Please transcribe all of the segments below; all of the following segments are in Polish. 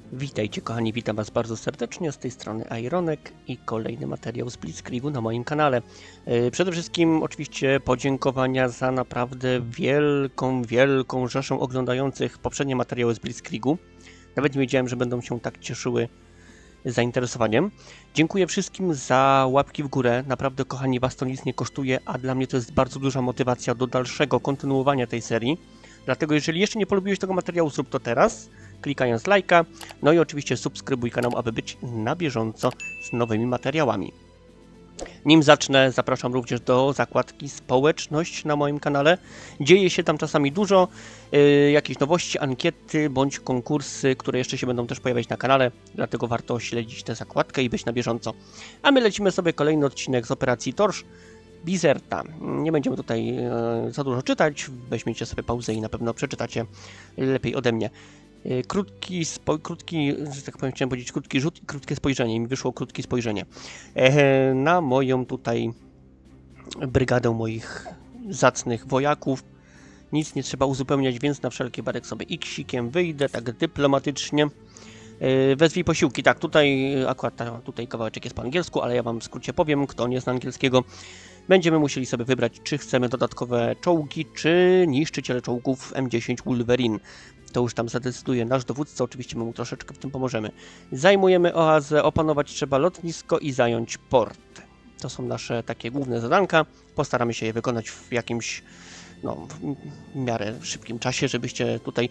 Witajcie kochani, witam was bardzo serdecznie, z tej strony Ironek i kolejny materiał z Blitzkriegu na moim kanale. Przede wszystkim oczywiście podziękowania za naprawdę wielką rzeszę oglądających poprzednie materiały z Blitzkriegu. Nawet nie wiedziałem, że będą się tak cieszyły zainteresowaniem. Dziękuję wszystkim za łapki w górę, naprawdę kochani, was to nic nie kosztuje, a dla mnie to jest bardzo duża motywacja do dalszego kontynuowania tej serii. Dlatego jeżeli jeszcze nie polubiłeś tego materiału, zrób to teraz, klikając lajka, no i oczywiście subskrybuj kanał, aby być na bieżąco z nowymi materiałami. Nim zacznę, zapraszam również do zakładki społeczność na moim kanale. Dzieje się tam czasami dużo, jakieś nowości, ankiety bądź konkursy, które jeszcze się będą też pojawiać na kanale, dlatego warto śledzić tę zakładkę i być na bieżąco. A my lecimy sobie kolejny odcinek z operacji Torch Bizerta. Nie będziemy tutaj za dużo czytać, weźmiecie sobie pauzę i na pewno przeczytacie lepiej ode mnie. Krótki, że tak powiem, chciałem powiedzieć krótki rzut i krótkie spojrzenie. Mi wyszło krótkie spojrzenie na moją tutaj brygadę moich zacnych wojaków. Nic nie trzeba uzupełniać, więc na wszelki wypadek sobie X-ikiem wyjdę, tak dyplomatycznie. Wezwij posiłki. Tak, tutaj akurat tutaj kawałeczek jest po angielsku, ale ja wam w skrócie powiem, kto nie zna angielskiego. Będziemy musieli sobie wybrać, czy chcemy dodatkowe czołgi, czy niszczyciele czołgów M10 Wolverine. To już tam zadecyduje nasz dowódca, oczywiście my mu troszeczkę w tym pomożemy. Zajmujemy oazę, opanować trzeba lotnisko i zająć port. To są nasze takie główne zadanka. Postaramy się je wykonać w jakimś, no, w miarę szybkim czasie, żebyście tutaj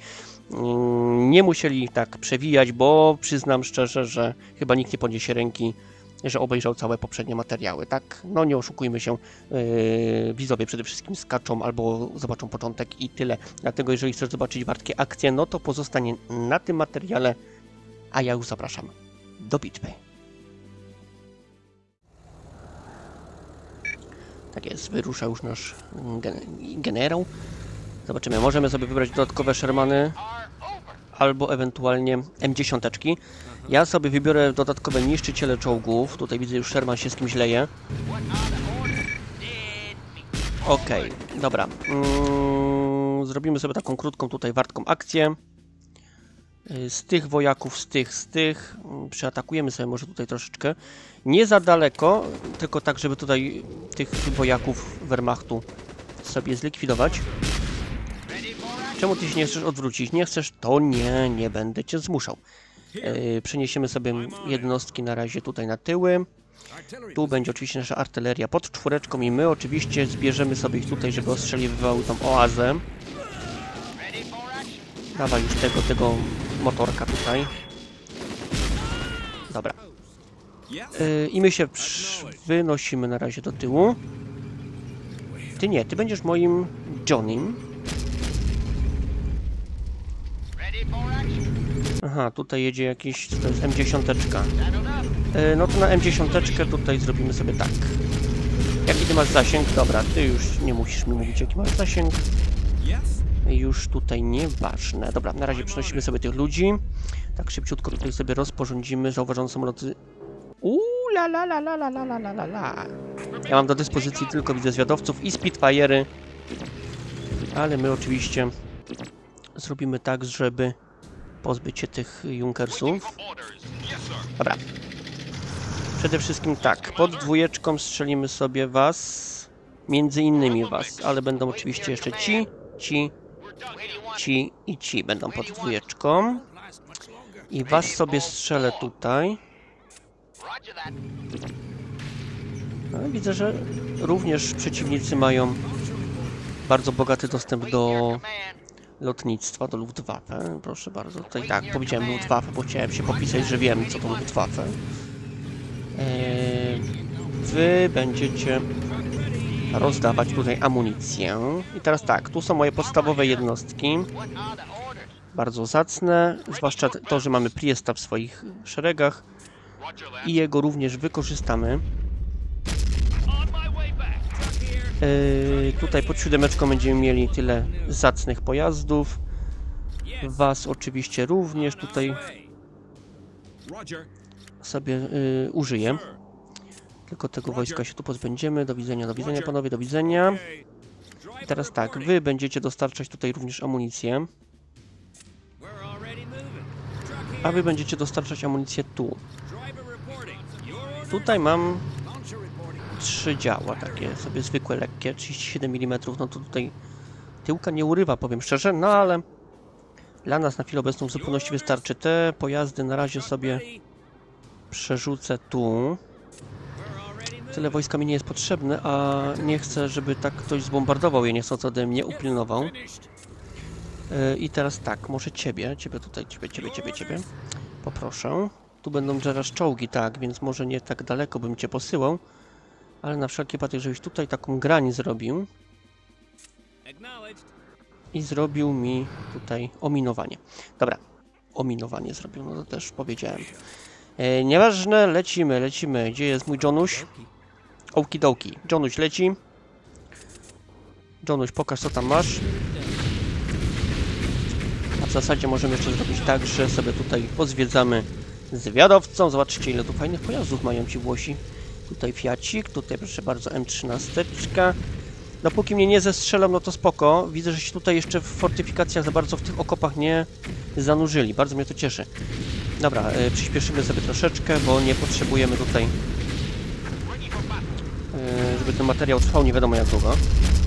nie musieli tak przewijać, bo przyznam szczerze, że chyba nikt nie podniesie ręki, że obejrzał całe poprzednie materiały, tak? No nie oszukujmy się, widzowie przede wszystkim skaczą albo zobaczą początek i tyle. Dlatego jeżeli chcesz zobaczyć wartkie akcje, no to pozostanie na tym materiale, a ja już zapraszam do bitwy. Tak jest, wyrusza już nasz generał. Zobaczymy, możemy sobie wybrać dodatkowe Shermany albo ewentualnie M10. Ja sobie wybiorę dodatkowe niszczyciele czołgów. Tutaj widzę, już Sherman się z kimś leje. Okej, dobra. Zrobimy sobie taką krótką tutaj wartką akcję. Z tych wojaków, z tych. Przeatakujemy sobie może tutaj troszeczkę. Nie za daleko, tylko tak, żeby tutaj tych wojaków Wehrmachtu sobie zlikwidować. Czemu ty się nie chcesz odwrócić? Nie chcesz? To nie będę cię zmuszał. Przeniesiemy sobie jednostki na razie tutaj na tyły. Tu będzie oczywiście nasza artyleria pod czwóreczką i my oczywiście zbierzemy sobie ich tutaj, żeby ostrzeliwywały tą oazę. Dawaj już tego motorka tutaj. Dobra. I my się wynosimy na razie do tyłu. Ty nie, ty będziesz moim Johnnym. Aha, tutaj jedzie jakiś, to jest M10. No to na M10 tutaj zrobimy sobie tak. Jaki ty masz zasięg? Dobra, ty już nie musisz mi mówić, jaki masz zasięg. Już tutaj nieważne. Dobra, na razie przenosimy sobie tych ludzi. Tak szybciutko tutaj sobie rozporządzimy. Zauważam samoloty. La. Ja mam do dyspozycji tylko, widzę, zwiadowców i Spitfire'y. Ale my oczywiście zrobimy tak, żeby pozbyć się tych Junkersów. Dobra. Przede wszystkim tak, pod dwójeczką strzelimy sobie was, między innymi was, ale będą oczywiście jeszcze ci i ci będą pod dwójeczką. I was sobie strzelę tutaj. No, widzę, że również przeciwnicy mają bardzo bogaty dostęp do lotnictwa, do Luftwaffe. Proszę bardzo, tutaj tak, powiedziałem Luftwaffe, bo chciałem się popisać, że wiem, co to Luftwaffe. Wy będziecie rozdawać tutaj amunicję. I teraz tak, tu są moje podstawowe jednostki. Bardzo zacne, zwłaszcza to, że mamy Priesta w swoich szeregach. I jego również wykorzystamy. Tutaj pod siódemeczką będziemy mieli tyle zacnych pojazdów. Was oczywiście również tutaj sobie użyję. Tylko tego wojska się tu pozbędziemy. Do widzenia panowie, do widzenia. I teraz tak, wy będziecie dostarczać tutaj również amunicję. a wy będziecie dostarczać amunicję tu. Tutaj mam 3 działa, takie sobie zwykłe, lekkie, 37 mm, no to tutaj tyłka nie urywa, powiem szczerze, no ale dla nas na chwilę obecną w zupełności wystarczy. Te pojazdy na razie sobie przerzucę tu. Tyle wojska mi nie jest potrzebne, a nie chcę, żeby tak ktoś zbombardował je, nie chcąc ode mnie, upilnował. I teraz tak, może ciebie tutaj, ciebie. Poproszę. Tu będą teraz czołgi, tak, więc może nie tak daleko bym cię posyłał. Ale na wszelki wypadek, żebyś tutaj taką grań zrobił. I zrobił mi tutaj ominowanie. Dobra, ominowanie zrobił, no to też powiedziałem. Nieważne, lecimy. Gdzie jest mój Jonuś? Okidoki. Jonuś leci. Jonuś, pokaż co tam masz. A w zasadzie możemy jeszcze zrobić tak, że sobie tutaj pozwiedzamy zwiadowcą. Zobaczcie, ile tu fajnych pojazdów mają ci Włosi. Tutaj Fiacik, tutaj proszę bardzo M13. Dopóki mnie nie zestrzelą, no to spoko. Widzę, że się tutaj jeszcze w fortyfikacjach za bardzo w tych okopach nie zanurzyli. Bardzo mnie to cieszy. Dobra, przyspieszymy sobie troszeczkę, bo nie potrzebujemy tutaj, żeby ten materiał trwał nie wiadomo jak długo.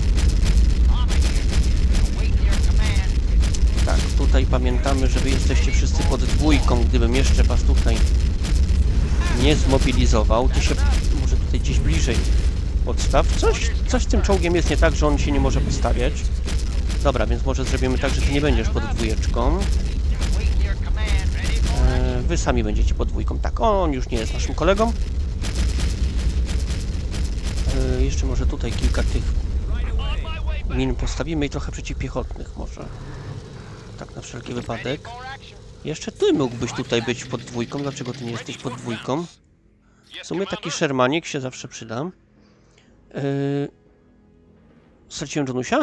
Tak, tutaj pamiętamy, że wy jesteście wszyscy pod dwójką, gdybym jeszcze was tutaj nie zmobilizował. Ty się może tutaj gdzieś bliżej podstaw. Coś z tym czołgiem jest nie tak, że on się nie może postawiać. Dobra, więc może zrobimy tak, że ty nie będziesz pod dwójeczką. Wy sami będziecie pod dwójką. Tak, on już nie jest naszym kolegą. Jeszcze może tutaj kilka tych min postawimy i trochę przeciwpiechotnych może. Tak na wszelki wypadek. Jeszcze ty mógłbyś tutaj być pod dwójką. Dlaczego ty nie jesteś pod dwójką? W sumie taki szermanik się zawsze przyda. Straciłem Jonusia?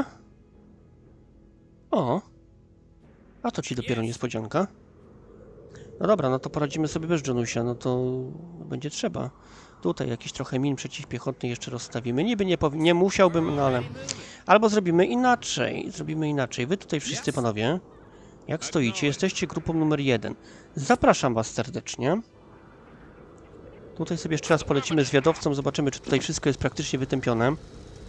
O! A to ci dopiero niespodzianka. No dobra, no to poradzimy sobie bez Jonusia, no to będzie trzeba. Tutaj jakiś trochę min przeciwpiechotnych jeszcze rozstawimy. Niby nie musiałbym, no ale... Albo zrobimy inaczej. Wy tutaj wszyscy panowie, jak stoicie, jesteście grupą numer 1. Zapraszam was serdecznie. Tutaj sobie jeszcze raz polecimy zwiadowcą, zobaczymy, czy tutaj wszystko jest praktycznie wytępione.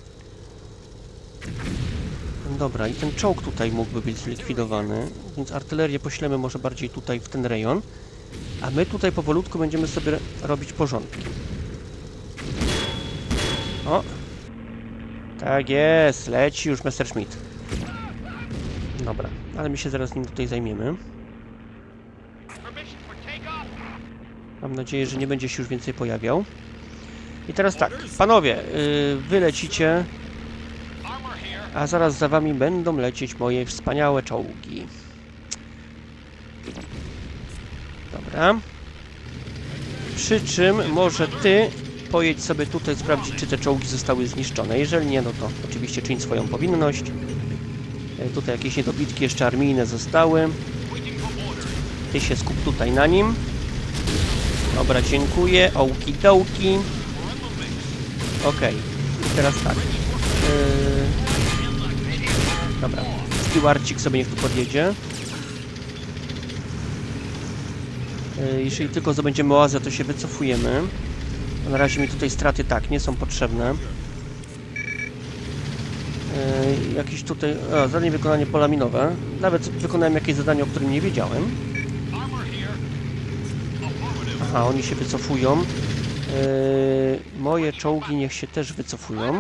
Dobra, i ten czołg tutaj mógłby być zlikwidowany, więc artylerię poślemy może bardziej tutaj w ten rejon, a my tutaj powolutku będziemy sobie robić porządki. O! Tak jest, leci już Messerschmitt. Dobra, ale my się zaraz nim tutaj zajmiemy. Mam nadzieję, że nie będzie się już więcej pojawiał. I teraz tak, panowie, wy lecicie, a zaraz za wami będą lecieć moje wspaniałe czołgi. Dobra. Przy czym może ty pojedź sobie tutaj sprawdzić, czy te czołgi zostały zniszczone. Jeżeli nie, no to oczywiście czyń swoją powinność. Tutaj jakieś niedobitki jeszcze armijne zostały. Ty się skup tutaj na nim. Dobra, dziękuję. Okidoki. Okej. I teraz tak. Dobra. Stewardcik sobie niech tu podjedzie. Jeżeli tylko zdobędziemy oazę, to się wycofujemy. Na razie mi tutaj straty tak nie są potrzebne. Jakieś tutaj... zadanie wykonanie pola minowe. Nawet wykonałem jakieś zadanie, o którym nie wiedziałem. Aha, oni się wycofują. Moje czołgi niech się też wycofują.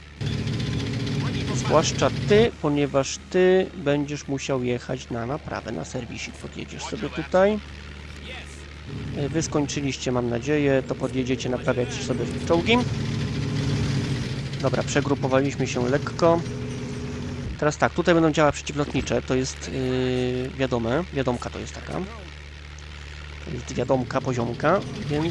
Zwłaszcza ty, ponieważ ty będziesz musiał jechać na naprawę, na serwisik. Podjedziesz sobie tutaj. Wy skończyliście, mam nadzieję, to podjedziecie naprawiać sobie czołgi. Dobra, przegrupowaliśmy się lekko. Teraz tak, tutaj będą działa przeciwlotnicze, to jest wiadome, wiadomka to jest taka. To jest wiadomka, poziomka, więc...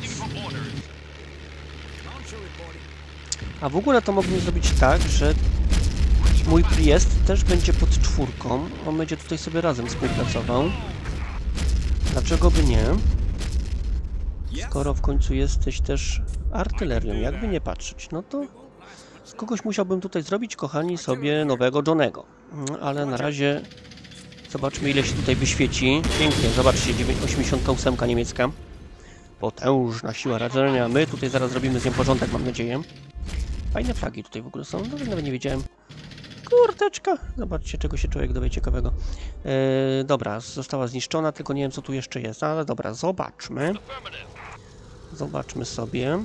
A w ogóle to mógłbym zrobić tak, że mój Priest też będzie pod 4. On będzie tutaj sobie razem współpracował. Dlaczego by nie? Skoro w końcu jesteś też artylerią, jakby nie patrzeć, no to z kogoś musiałbym tutaj zrobić, kochani, sobie nowego Johnego. Ale na razie Zobaczmy, ile się tutaj wyświeci. Pięknie, zobaczcie, 88 niemiecka. Potężna siła radzenia. My tutaj zaraz zrobimy z nią porządek, mam nadzieję. Fajne flagi tutaj w ogóle są, nawet nie wiedziałem. Kurteczka! Zobaczcie, czego się człowiek dowie ciekawego. Dobra, została zniszczona, tylko nie wiem, co tu jeszcze jest. Ale dobra, zobaczmy. Zobaczmy sobie.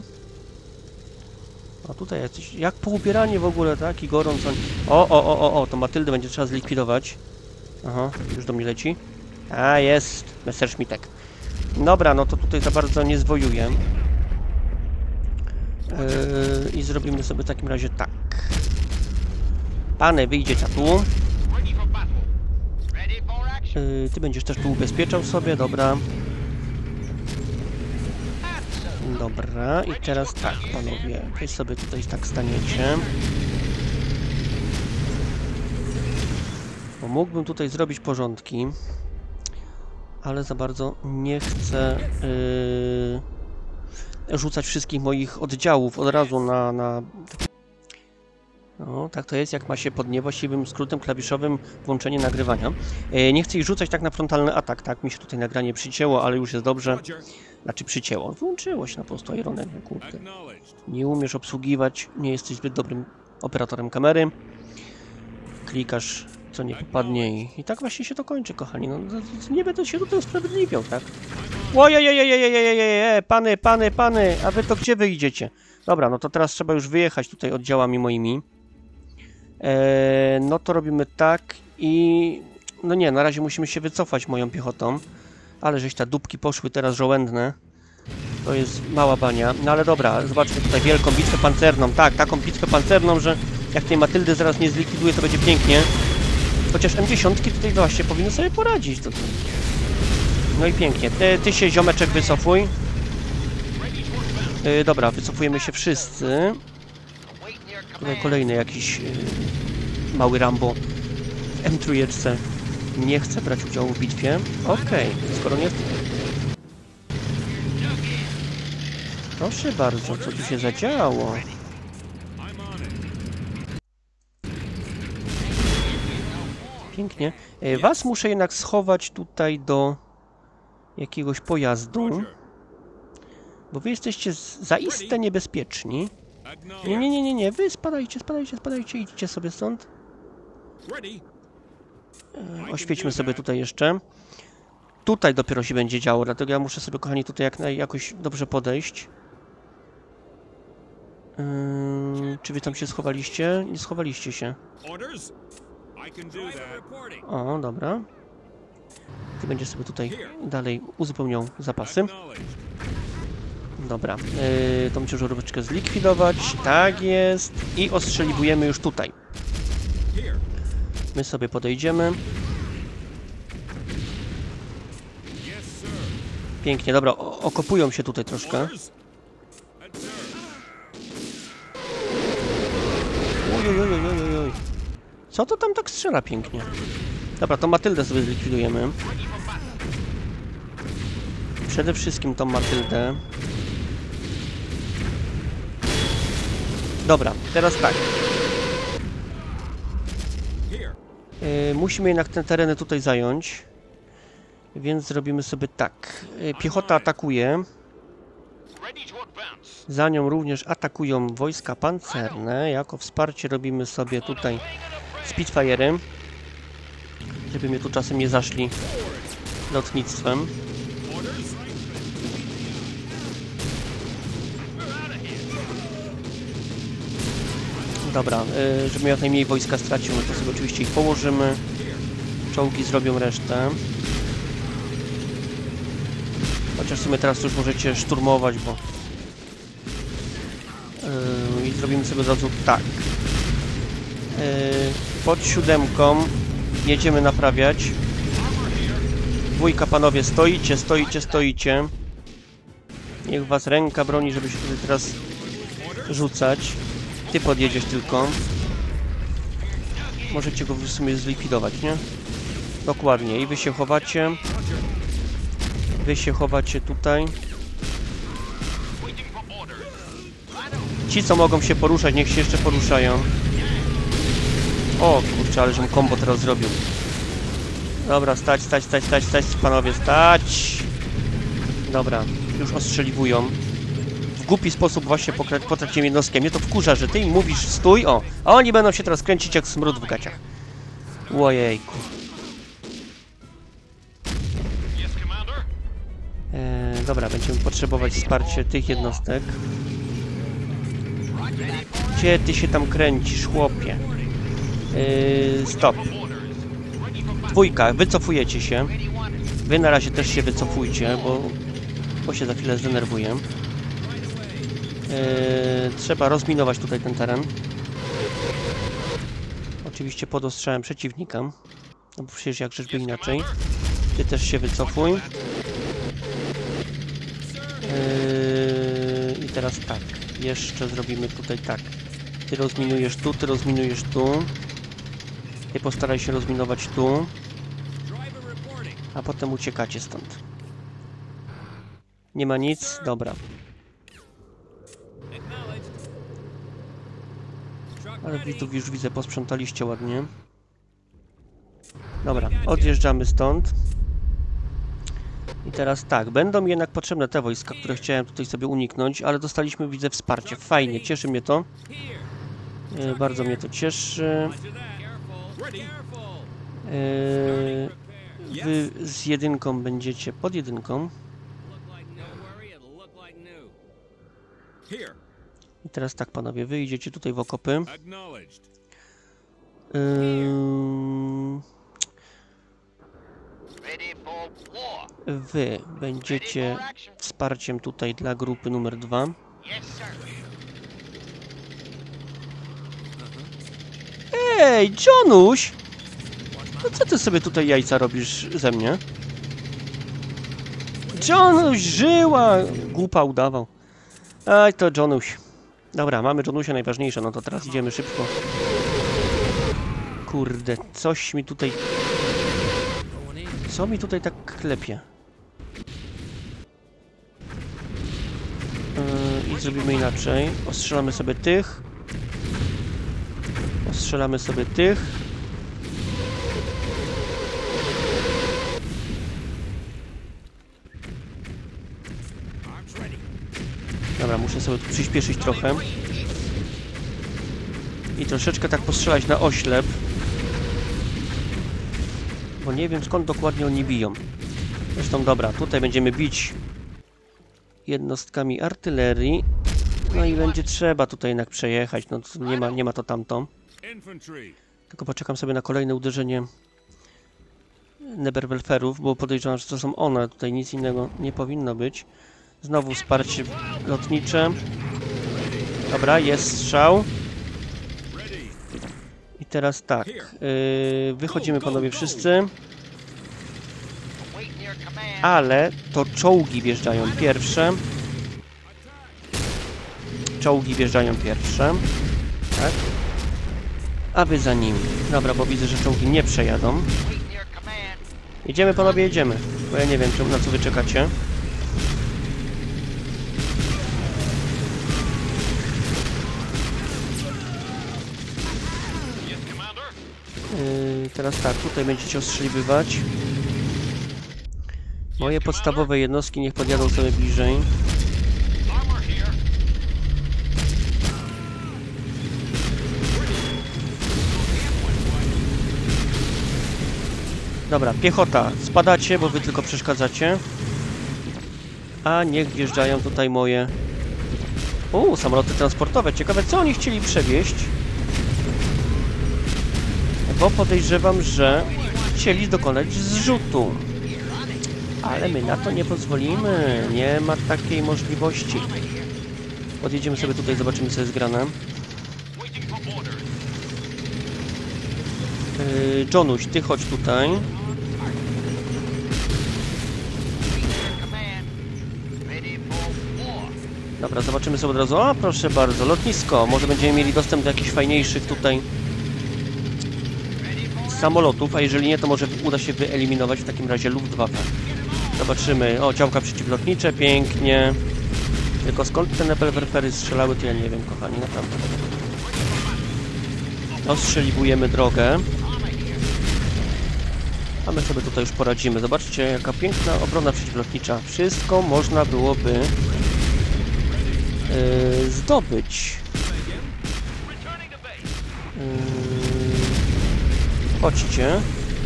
A tutaj jacyś... Jak poubieranie w ogóle, tak? I gorąco... O, to Matyldę będzie trzeba zlikwidować. Aha, już do mnie leci. A, jest! Messerschmittek. Dobra, no to tutaj za bardzo nie zwojuję. I zrobimy sobie w takim razie tak. Pany, wyjdziecie tu. Ty będziesz też tu ubezpieczał sobie, dobra. Dobra, i teraz tak, panowie. Wy sobie tutaj tak staniecie. Bo mógłbym tutaj zrobić porządki. Ale za bardzo nie chcę rzucać wszystkich moich oddziałów od razu na... No, tak to jest, jak ma się pod niewłaściwym skrótem klawiszowym włączenie nagrywania. Nie chcę ich rzucać tak na frontalny atak, tak? Mi się tutaj nagranie przycięło, ale już jest dobrze. Znaczy przycięło. Włączyło się na prostu Ironek, kurde. Nie umiesz obsługiwać, nie jesteś zbyt dobrym operatorem kamery. Klikasz, co nie popadnie i tak właśnie się to kończy, kochani. No, nie będę się tutaj usprawiedliwiał, tak? Ojej, pany, a wy to gdzie wyjdziecie? Dobra, no to teraz trzeba już wyjechać tutaj oddziałami moimi. No to robimy tak i... No nie, na razie musimy się wycofać moją piechotą. Ale żeś te dupki poszły teraz żołędne. To jest mała bania. No ale dobra, zobaczmy tutaj wielką bitwę pancerną. Tak, taką bitwę pancerną, że jak tej Matyldy zaraz nie zlikwiduje, to będzie pięknie. Chociaż M10 tutaj właśnie powinny sobie poradzić. No i pięknie. Ty się, ziomeczek, wycofuj. Dobra, wycofujemy się wszyscy. Tutaj kolejny jakiś mały Rambo w M3 nie chce brać udziału w bitwie. Okej, skoro nie... Proszę bardzo, co tu się zadziało? Pięknie. Was muszę jednak schować tutaj do jakiegoś pojazdu. Bo wy jesteście zaiste niebezpieczni. Nie, wy spadajcie, idźcie sobie stąd. Oświećmy sobie tutaj jeszcze. Tutaj dopiero się będzie działo, dlatego ja muszę sobie, kochani, tutaj jakoś dobrze podejść. Czy wy tam się schowaliście? Nie schowaliście się. O, dobra. Ty będziesz sobie tutaj dalej uzupełniał zapasy. Dobra, tą ciężaróweczkę zlikwidować, tak jest. I ostrzeliwujemy już tutaj. My sobie podejdziemy. Pięknie, dobra, okopują się tutaj troszkę. Oj. Co to tam tak strzela pięknie? Dobra, to Matyldę sobie zlikwidujemy. Przede wszystkim tą Matyldę. Dobra, teraz tak. Musimy jednak te tereny tutaj zająć. Więc zrobimy sobie tak. Piechota atakuje. Za nią również atakują wojska pancerne. Jako wsparcie robimy sobie tutaj Spitfire'y. Żeby mnie tu czasem nie zaszli lotnictwem. Dobra, żeby jak najmniej wojska stracił, no to sobie oczywiście ich położymy. Czołgi zrobią resztę. Chociaż w sumie teraz już możecie szturmować, bo... I zrobimy sobie od razu tak. Pod 7 jedziemy naprawiać. Dwójka, panowie, stoicie. Niech was ręka broni, żeby się tutaj teraz rzucać. Ty podjedziesz tylko. Możecie go w sumie zlikwidować, nie? Dokładnie. I wy się chowacie. Wy się chowacie tutaj. Ci, co mogą się poruszać, niech się jeszcze poruszają. O kurczę, ale żebym combo teraz zrobił. Dobra, stać, panowie, stać! Dobra, już ostrzeliwują. W głupi sposób właśnie potraciłem jednostkę. Mnie to wkurza, że ty im mówisz stój, o! A oni będą się teraz kręcić jak smród w gaciach. Ojejku. Dobra, będziemy potrzebować wsparcia tych jednostek. Gdzie ty się tam kręcisz, chłopie? Stop. Dwójka, wycofujecie się. Wy na razie też się wycofujcie, bo się za chwilę zdenerwuję. Trzeba rozminować tutaj ten teren. Oczywiście pod ostrzałem przeciwnika. No bo przecież jak czyżby inaczej. Ty też się wycofuj. I teraz tak. Jeszcze zrobimy tutaj tak. Ty rozminujesz tu, ty rozminujesz tu. Ty postaraj się rozminować tu. A potem uciekacie stąd. Nie ma nic? Dobra. Ale wy tu już widzę, posprzątaliście ładnie. Dobra, odjeżdżamy stąd. I teraz tak, będą jednak potrzebne te wojska, które chciałem tutaj sobie uniknąć, ale dostaliśmy, widzę, wsparcie. Fajnie, cieszy mnie to. Bardzo mnie to cieszy. Wy z jedynką będziecie pod jedynką. I teraz tak, panowie, wy idziecie tutaj w okopy. Wy będziecie wsparciem tutaj dla grupy numer 2. Ej, Johnuś! No co ty sobie tutaj jajca robisz ze mnie? Johnuś, żyła! Głupa udawał. Aj, to Johnuś. Dobra, mamy Johnusia najważniejsze, no to teraz idziemy szybko. Kurde, coś mi tutaj... Co mi tutaj tak klepie? I zrobimy inaczej. Ostrzelamy sobie tych. Ostrzelamy sobie tych. Dobra, muszę sobie tu przyspieszyć trochę. I troszeczkę tak postrzelać na oślep. Bo nie wiem, skąd dokładnie oni biją. Zresztą dobra, tutaj będziemy bić jednostkami artylerii. No i będzie trzeba tutaj jednak przejechać. No nie ma to tamto. Tylko poczekam sobie na kolejne uderzenie Neberwerferów, bo podejrzewam, że to są one. Tutaj nic innego nie powinno być. Znowu wsparcie lotnicze. Dobra, jest strzał. I teraz tak. Wychodzimy, panowie, wszyscy. Ale to czołgi wjeżdżają pierwsze. Czołgi wjeżdżają pierwsze. Tak. A wy za nimi. Dobra, bo widzę, że czołgi nie przejadą. Jedziemy, panowie, jedziemy. Bo ja nie wiem, na co wy czekacie. Teraz tak, tutaj będziecie ostrzeliwywać. Moje podstawowe jednostki niech podjadą sobie bliżej. Dobra, piechota, spadacie, bo wy tylko przeszkadzacie. A niech wjeżdżają tutaj moje... samoloty transportowe. Ciekawe, co oni chcieli przewieźć. Bo podejrzewam, że chcieli dokonać zrzutu. Ale my na to nie pozwolimy. Nie ma takiej możliwości. Podjedziemy sobie tutaj, zobaczymy, co jest grane. Johnuś, ty chodź tutaj. Dobra, zobaczymy sobie od razu. O, proszę bardzo, lotnisko. Może będziemy mieli dostęp do jakichś fajniejszych tutaj samolotów, a jeżeli nie, to może uda się wyeliminować w takim razie Luftwaffe. Zobaczymy. O, działka przeciwlotnicze, pięknie. Tylko skąd te Neberwerfery strzelały, to ja nie wiem, kochani, naprawdę. Ostrzeliwujemy drogę. A my sobie tutaj już poradzimy. Zobaczcie, jaka piękna obrona przeciwlotnicza. Wszystko można byłoby zdobyć. Chodźcie.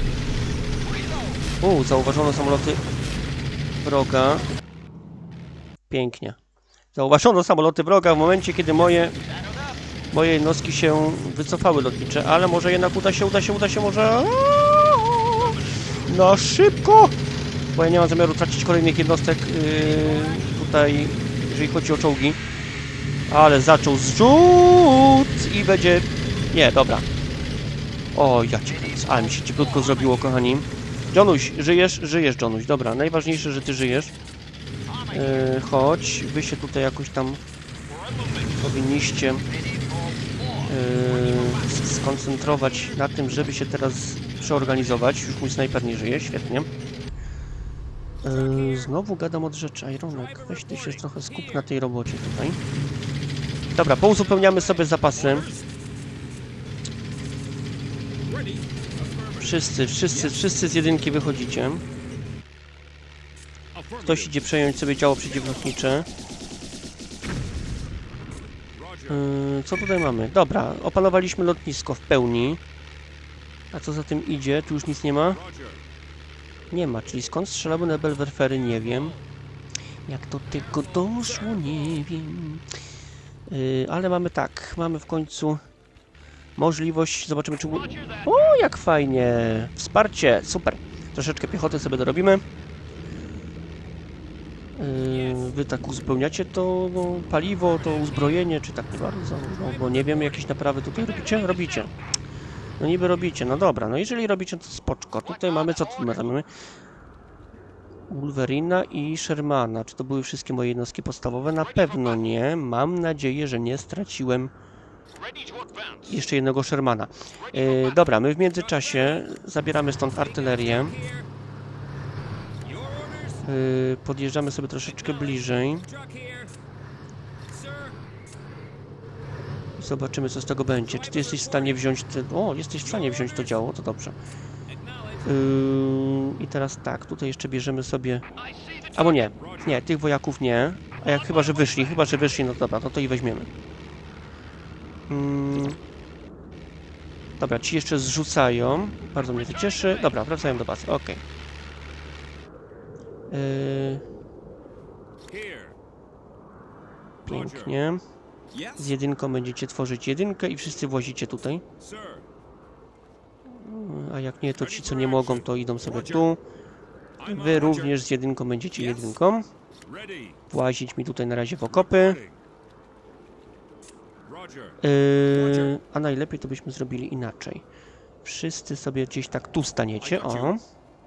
Zauważono samoloty wroga. Pięknie. Zauważono samoloty wroga w momencie, kiedy moje jednostki się wycofały lotnicze, ale może jednak uda się może... No szybko! Bo ja nie mam zamiaru tracić kolejnych jednostek tutaj, jeżeli chodzi o czołgi. Ale zaczął zrzut i będzie... Nie, dobra. O, ja cię kręcę. Ale mi się cieplutko zrobiło, kochani. Jonuś, żyjesz? Żyjesz, Jonuś. Dobra, najważniejsze, że ty żyjesz. Chodź, wy się tutaj jakoś tam powinniście skoncentrować na tym, żeby się teraz przeorganizować. Już mój snajper nie żyje, świetnie. Znowu gadam od rzeczy, Ironek. Weź ty się trochę skup na tej robocie tutaj. Dobra, pouzupełniamy sobie zapasy. Wszyscy z jedynki wychodzicie. Ktoś idzie przejąć sobie działo przeciwlotnicze. Co tutaj mamy? Dobra, opanowaliśmy lotnisko w pełni. A co za tym idzie? Tu już nic nie ma? Nie ma, czyli skąd strzelały Nebelwerfery? Nie wiem. Jak do tego doszło? Nie wiem. Ale mamy tak, mamy w końcu możliwość, zobaczymy czy... O, jak fajnie! Wsparcie, super! Troszeczkę piechoty sobie dorobimy. Wy tak uzupełniacie to paliwo, to uzbrojenie, czy tak nie bardzo? No, bo nie wiem, jakieś naprawy tutaj robicie? Robicie. No niby robicie, no dobra, no jeżeli robicie, to spoczko. Tutaj mamy, co tu mamy? Wolverina i Shermana. Czy to były wszystkie moje jednostki podstawowe? Na pewno nie. Mam nadzieję, że nie straciłem jeszcze jednego Shermana. Dobra, my w międzyczasie zabieramy stąd artylerię. Podjeżdżamy sobie troszeczkę bliżej. Zobaczymy, co z tego będzie. Czy ty jesteś w stanie wziąć te... O, jesteś w stanie wziąć to działo, to dobrze. I teraz tak, tutaj jeszcze bierzemy sobie... Albo nie, nie, tych wojaków nie. A jak chyba, że wyszli, no dobra, no to i weźmiemy. Dobra, ci jeszcze zrzucają. Bardzo mnie to cieszy. Dobra, wracają do bazy, okej. Pięknie. Z jedynką będziecie tworzyć jedynkę i wszyscy włazicie tutaj. A jak nie, to ci, co nie mogą, to idą sobie tu. Wy również z jedynką będziecie jedynką. Włazić mi tutaj na razie w okopy. A najlepiej to byśmy zrobili inaczej. Wszyscy sobie gdzieś tak tu staniecie, o.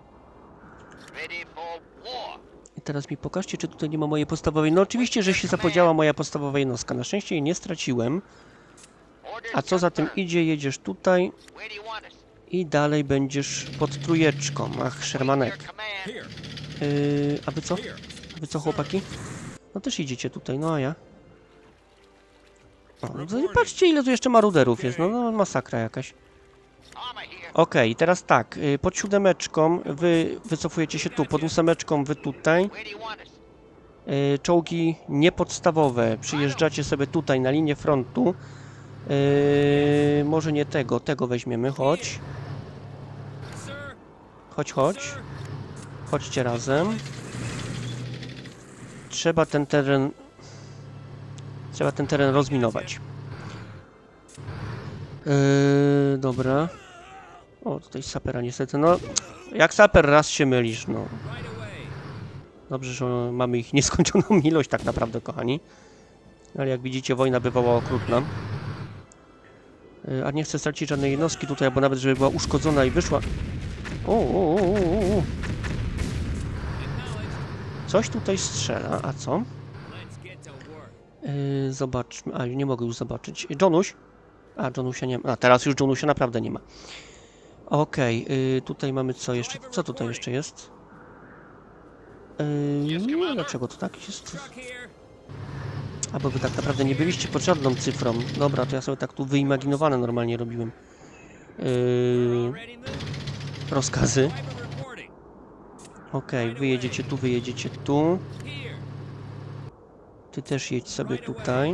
I teraz mi pokażcie, czy tutaj nie ma mojej podstawowej... No oczywiście, że się zapodziała moja podstawowa jednostka. Na szczęście jej nie straciłem. A co za tym idzie, jedziesz tutaj. I dalej będziesz pod trójeczką. Ach, Shermanek. A wy co? A wy co, chłopaki? No też idziecie tutaj, no a ja? O, no patrzcie, ile tu jeszcze maruderów jest. No masakra jakaś. Okej, teraz tak. Pod siódemeczką wy wycofujecie się tu. Pod ósemeczką wy tutaj. Czołgi niepodstawowe. Przyjeżdżacie sobie tutaj na linię frontu. Może nie tego. Tego weźmiemy. Chodź. Chodź. Chodźcie razem. Trzeba ten teren rozminować. Dobra. O, tutaj sapera niestety. No, jak saper raz się mylisz, no. Dobrze, że mamy ich nieskończoną ilość tak naprawdę, kochani. Ale jak widzicie, wojna bywała okrutna. A nie chcę stracić żadnej jednostki tutaj, bo nawet żeby była uszkodzona i wyszła... Coś tutaj strzela, a co? Zobaczmy. A, nie mogę już zobaczyć. Jonuś? A, Jonusia nie ma. A, teraz już Jonusia naprawdę nie ma. Okej, tutaj mamy co jeszcze? Co tutaj jeszcze jest? Nie, dlaczego to tak jest? Albo wy tak naprawdę nie byliście pod żadną cyfrą. Dobra, to ja sobie tak tu wyimaginowane normalnie robiłem. Rozkazy. Okej, wy jedziecie tu, wy jedziecie tu. Ty też jedź sobie tutaj.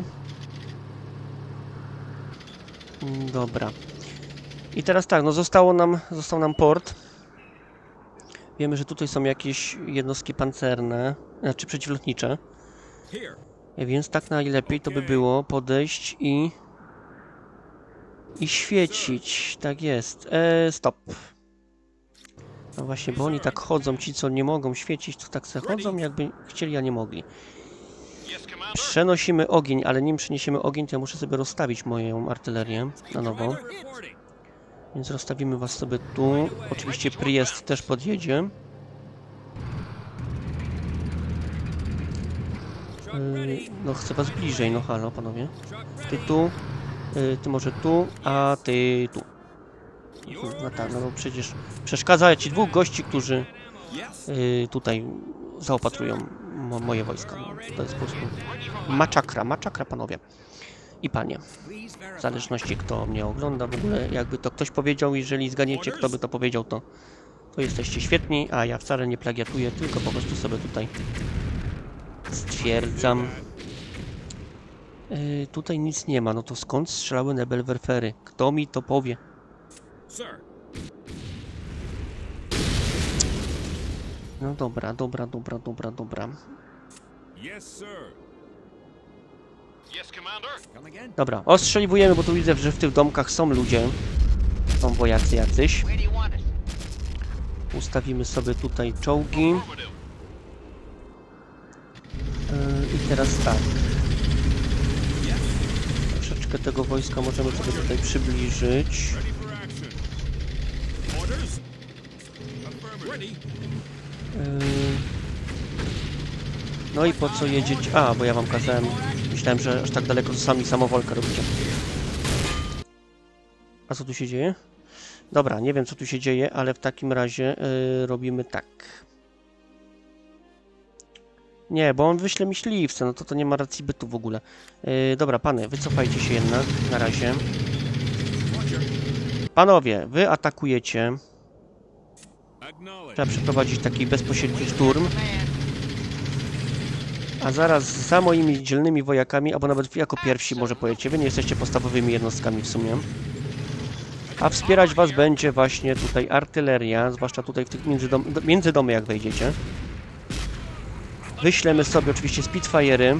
Dobra. I teraz tak, no został nam port. Wiemy, że tutaj są jakieś jednostki pancerne, znaczy przeciwlotnicze. Więc tak najlepiej to by było podejść i świecić. Tak jest. Stop. No właśnie, bo oni tak chodzą, ci co nie mogą świecić, to tak se chodzą, jakby chcieli, a nie mogli. Przenosimy ogień, ale nim przeniesiemy ogień, to ja muszę sobie rozstawić moją artylerię na nowo. Więc rozstawimy was sobie tu. Oczywiście Priest też podjedzie. No chcę was bliżej, no halo panowie. Ty tu, ty może tu, a ty tu. No tak, no przecież przeszkadza ci dwóch gości, którzy tutaj zaopatrują moje wojska. No, to jest po prostu maczakra panowie i panie. W zależności kto mnie ogląda, w ogóle jakby to ktoś powiedział, jeżeli zgadniecie kto by to powiedział, to jesteście świetni, a ja wcale nie plagiatuję, tylko po prostu sobie tutaj stwierdzam. Tutaj nic nie ma, no to skąd strzelały Nebelwerfery? Kto mi to powie? No dobra. Dobra, ostrzeliwujemy, bo tu widzę, że w tych domkach są ludzie. Są wojacy jacyś. Ustawimy sobie tutaj czołgi. I teraz tak. Troszeczkę tego wojska możemy sobie tutaj przybliżyć. No i po co jedzieć? A, bo ja wam kazałem. Myślałem, że aż tak daleko sami samowolkę robicie. A co tu się dzieje? Dobra, nie wiem co tu się dzieje, ale w takim razie robimy tak. Nie, bo on wyśle myśliwce, no to nie ma racji bytu w ogóle. Dobra, pany, wycofajcie się jednak na razie. Panowie, wy atakujecie. Trzeba przeprowadzić taki bezpośredni szturm. A zaraz za moimi dzielnymi wojakami, albo nawet jako pierwsi może pojedziecie. Wy nie jesteście podstawowymi jednostkami w sumie. A wspierać was będzie właśnie tutaj artyleria, zwłaszcza tutaj w tych między domy jak wejdziecie. Wyślemy sobie oczywiście Spitfire'y.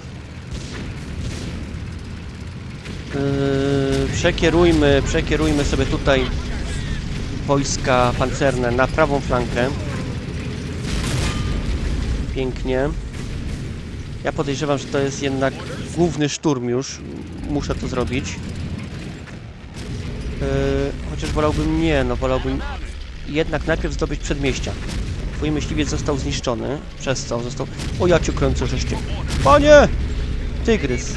Przekierujmy sobie tutaj wojska pancerne na prawą flankę. Pięknie. Ja podejrzewam, że to jest jednak główny szturm już. Muszę to zrobić. Chociaż wolałbym nie, no wolałbym jednak najpierw zdobyć przedmieścia. Twój myśliwiec został zniszczony. Przez co został... O, ja cię kręcę, żeście. Panie! Tygrys.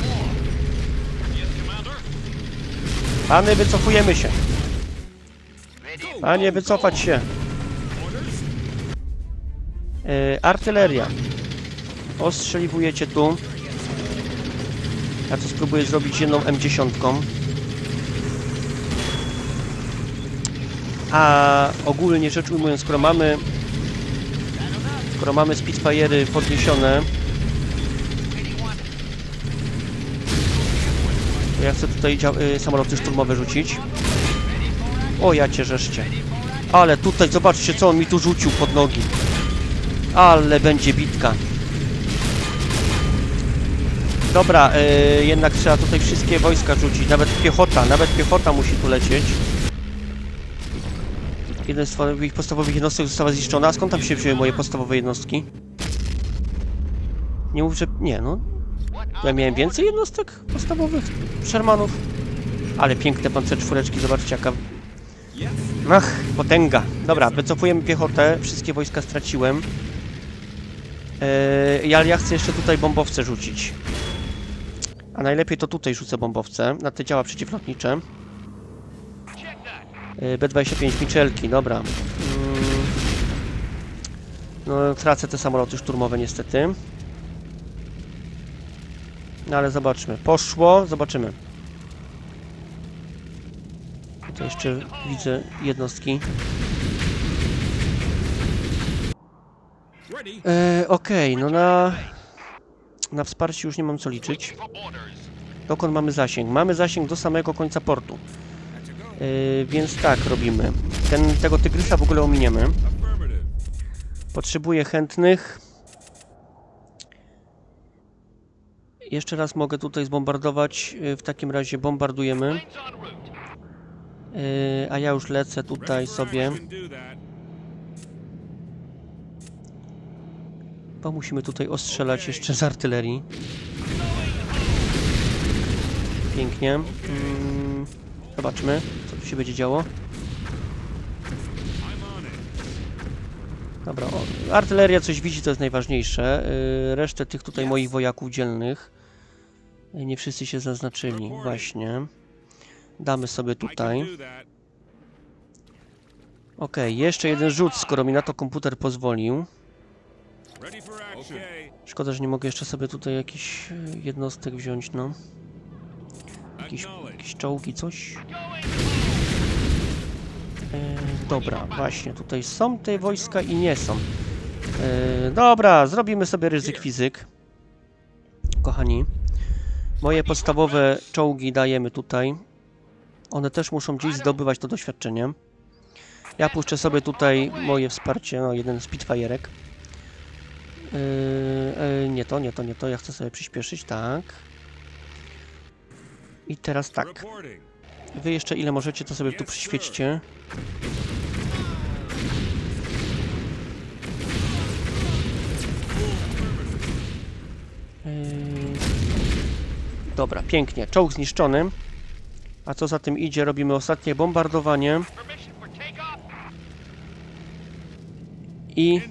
Pany, wycofujemy się. Panie, wycofać się. Artyleria. Ostrzeliwujecie tu. Ja to spróbuję zrobić jedną M10. A ogólnie rzecz ujmując, skoro mamy Spitfire'y podniesione, to ja chcę tutaj samoloty szturmowe rzucić. O, ja cię żeszcie. Ale tutaj, zobaczcie, co on mi tu rzucił pod nogi. Ale będzie bitka. Dobra, jednak trzeba tutaj wszystkie wojska rzucić. Nawet piechota musi tu lecieć. Jeden z ich podstawowych jednostek została zniszczona. A skąd tam się wzięły moje podstawowe jednostki? Nie mów, że... Nie, no. Ja miałem więcej jednostek podstawowych Shermanów. Ale piękne pancerczwóreczki, zobaczcie jaka... Ach, potęga. Dobra, wycofujemy piechotę. Wszystkie wojska straciłem. Ja chcę jeszcze tutaj bombowce rzucić. A najlepiej to tutaj rzucę bombowce. Na te działa przeciwlotnicze. B-25 Michelki, dobra. No, tracę te samoloty szturmowe niestety. No ale zobaczmy. Poszło, zobaczymy. Tutaj jeszcze widzę jednostki. Okej, no na wsparcie już nie mam co liczyć. Dokąd mamy zasięg? Mamy zasięg do samego końca portu. Więc tak robimy. Tego tygrysa w ogóle ominiemy. Potrzebuję chętnych. Jeszcze raz mogę tutaj zbombardować. W takim razie bombardujemy. A ja już lecę tutaj sobie. Bo musimy tutaj ostrzelać jeszcze z artylerii. Pięknie. Zobaczmy, co tu się będzie działo. Dobra, artyleria coś widzi, to jest najważniejsze. Resztę tych tutaj moich wojaków dzielnych. Nie wszyscy się zaznaczyli, właśnie. Damy sobie tutaj. Okej, jeszcze jeden rzut, skoro mi na to komputer pozwolił. Szkoda, że nie mogę jeszcze sobie tutaj jakichś jednostek wziąć, no. Jakieś czołgi, coś. Dobra, właśnie, tutaj są te wojska i nie są. Dobra, zrobimy sobie ryzyk fizyk. Kochani. Moje podstawowe czołgi dajemy tutaj. One też muszą gdzieś zdobywać to doświadczenie. Ja puszczę sobie tutaj moje wsparcie, no jeden Spitfire'ek. Nie to, ja chcę sobie przyspieszyć, tak. I teraz tak. Wy jeszcze ile możecie, to sobie tu przyświećcie. Dobra, pięknie. Czołg zniszczony. A co za tym idzie, robimy ostatnie bombardowanie. I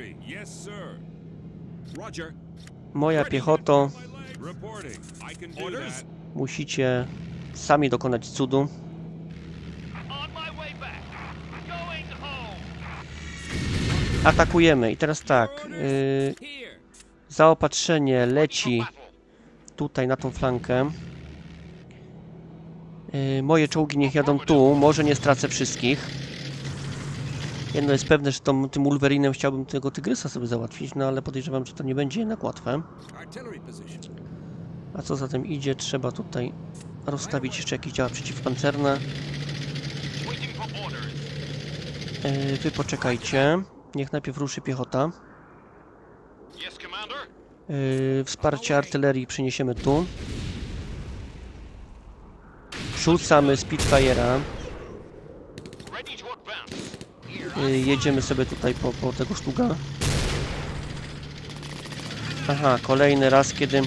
moja piechoto, musicie sami dokonać cudu. Atakujemy. I teraz tak. Zaopatrzenie leci tutaj na tą flankę. Moje czołgi niech jadą tu. Może nie stracę wszystkich. Jedno jest pewne, że tym Wolverinem chciałbym tego tygrysa sobie załatwić, no ale podejrzewam, że to nie będzie jednak łatwe. A co za tym idzie, trzeba tutaj rozstawić jeszcze jakieś działa przeciwpancerne. Wy poczekajcie. Niech najpierw ruszy piechota. Wsparcie artylerii przeniesiemy tu. Rzucamy Spitfire'a. Jedziemy sobie tutaj po tego sztuga. Aha, kolejny raz, kiedy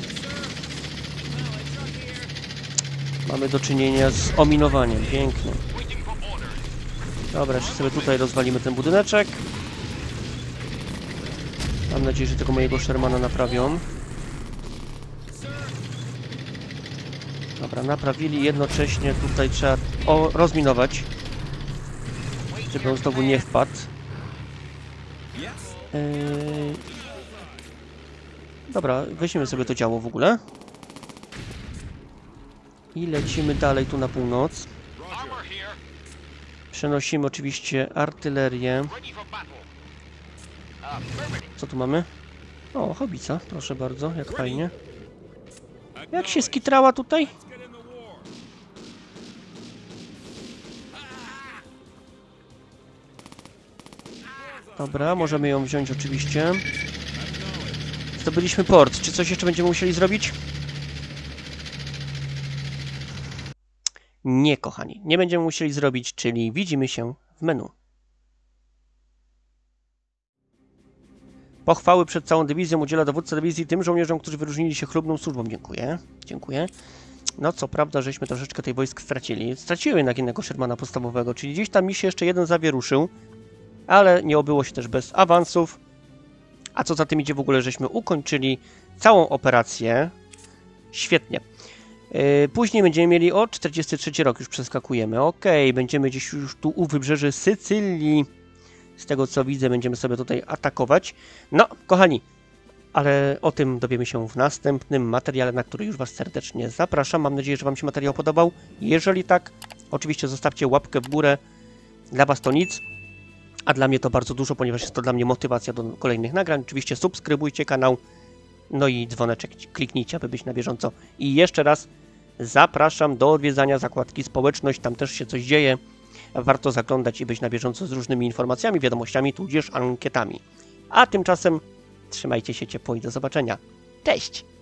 mamy do czynienia z ominowaniem. Pięknie. Dobra, jeszcze sobie tutaj rozwalimy ten budyneczek. Mam nadzieję, że tego mojego Shermana naprawią. Dobra, naprawili. Jednocześnie tutaj trzeba rozminować, żeby on znowu nie wpadł. Dobra, weźmiemy sobie to działo w ogóle. I lecimy dalej tu na północ. Przenosimy oczywiście artylerię. Co tu mamy? O, hobica, proszę bardzo, jak fajnie. Jak się skitrała tutaj? Dobra, możemy ją wziąć oczywiście. Zdobyliśmy port. Czy coś jeszcze będziemy musieli zrobić? Nie, kochani. Nie będziemy musieli zrobić, czyli widzimy się w menu. Pochwały przed całą dywizją udziela dowódca dywizji tym żołnierzom, którzy wyróżnili się chlubną służbą. Dziękuję. Dziękuję. No, co prawda, żeśmy troszeczkę tej wojsk stracili. Straciłem jednak innego Shermana podstawowego, czyli gdzieś tam mi się jeszcze jeden zawieruszył. Ale nie obyło się też bez awansów. A co za tym idzie, w ogóle żeśmy ukończyli całą operację. Świetnie. Później będziemy mieli 43 rok, już przeskakujemy. Ok, będziemy gdzieś już tu u wybrzeży Sycylii. Z tego co widzę, będziemy sobie tutaj atakować. No, kochani, ale o tym dowiemy się w następnym materiale, na który już Was serdecznie zapraszam. Mam nadzieję, że Wam się materiał podobał. Jeżeli tak, oczywiście zostawcie łapkę w górę. Dla Was to nic. a dla mnie to bardzo dużo, ponieważ jest to dla mnie motywacja do kolejnych nagrań. Oczywiście subskrybujcie kanał, no i dzwoneczek kliknijcie, aby być na bieżąco. I jeszcze raz zapraszam do odwiedzania zakładki społeczność, tam też się coś dzieje. Warto zaglądać i być na bieżąco z różnymi informacjami, wiadomościami, tudzież ankietami. A tymczasem trzymajcie się ciepło i do zobaczenia. Cześć!